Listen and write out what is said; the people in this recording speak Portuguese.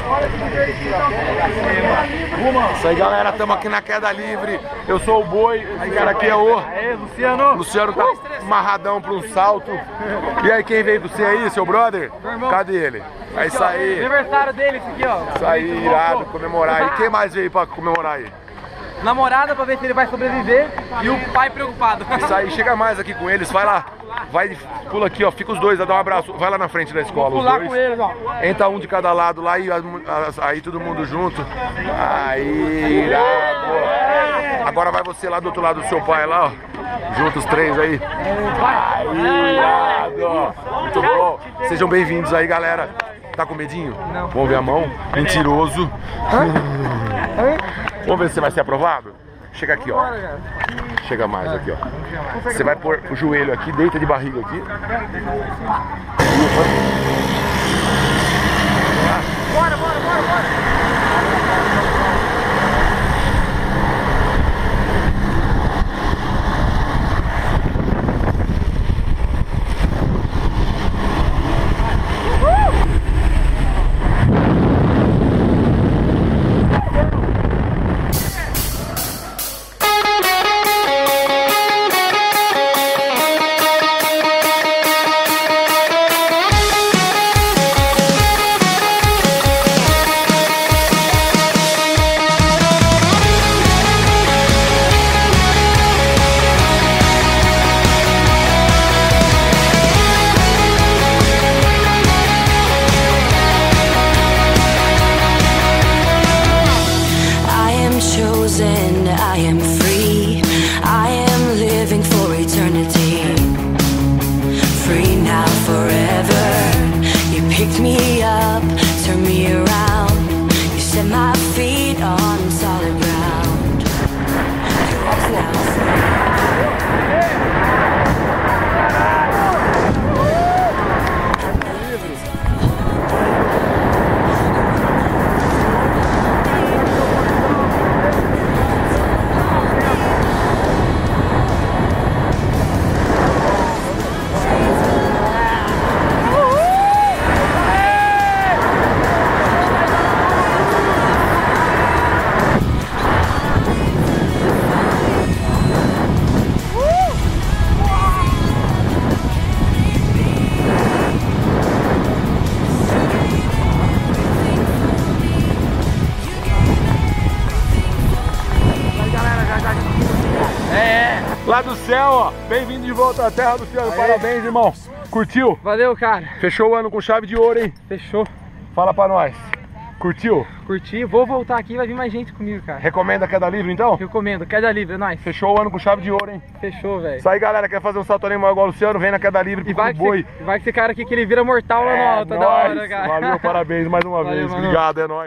Isso aí, galera, estamos aqui na queda livre. Eu sou o Boi, esse cara aqui é o Luciano. Luciano, tá amarradão para um salto. E aí, quem veio com você aí, seu brother? Cadê ele? É isso aí. Aniversário dele, esse aqui, ó. Isso aí, irado, comemorar. E quem mais veio pra comemorar aí? Namorada pra ver se ele vai sobreviver e o pai preocupado. Isso aí, chega mais aqui com eles, vai lá. Vai, pula aqui, ó, fica os dois, dá um abraço. Vai lá na frente da escola, Vou pular com eles, ó. Entra um de cada lado lá e aí todo mundo junto. Aí, irado. Agora vai você lá do outro lado do seu pai lá, ó. Juntos os três aí. Aí, irado. Muito bom. Sejam bem-vindos aí, galera. Tá com medinho? Não. Vamos ver a mão? Mentiroso. Vamos ver se você vai ser aprovado? Chega aqui, ó. Chega mais aqui, ó. Você vai pôr o joelho aqui, deita de barriga aqui. Bora, bora, bora, bora. I am free, I am living for eternity. Free now, forever. You picked me up, turned me around. You set my feet on solid ground. Yours now free. Lá do céu, ó. Bem-vindo de volta à terra, Luciano. Parabéns, irmão. Curtiu? Valeu, cara. Fechou o ano com chave de ouro, hein? Fechou. Fala pra nós. Curtiu? Curti. Vou voltar aqui, vai vir mais gente comigo, cara. Recomenda a queda livre, então? Recomendo. Queda livre, é nóis. Fechou o ano com chave de ouro, hein? Fechou, velho. Isso aí, galera. Quer fazer um salto animal igual o Luciano? Vem na queda livre E pro Boi. vai que esse cara aqui que ele vira mortal lá no alto, da hora, cara. Valeu, parabéns mais uma vez. Mano. Obrigado, é nóis.